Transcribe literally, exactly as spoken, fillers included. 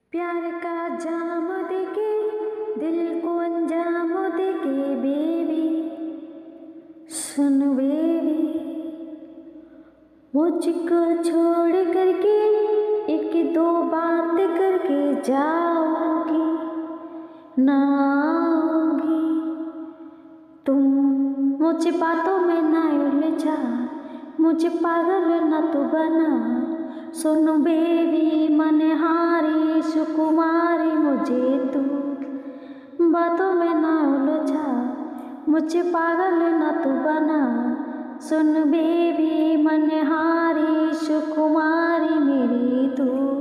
प्यार का जाम देके दिल को अंजाम देके बेबी सुन बेबी, मुझको छोड़ करके एक दो बात करके जाओगी ना आओगी तुम, मुझे बातों में ना उलझा, मुझे पागल ना तू बना। सुन बेबी मनहारी सुकुमारी, मुझे तू बातों में ना उलझा, मुझे पागल ना तू बना। सुन बेबी मनहारी सुकुमारी मेरी तू।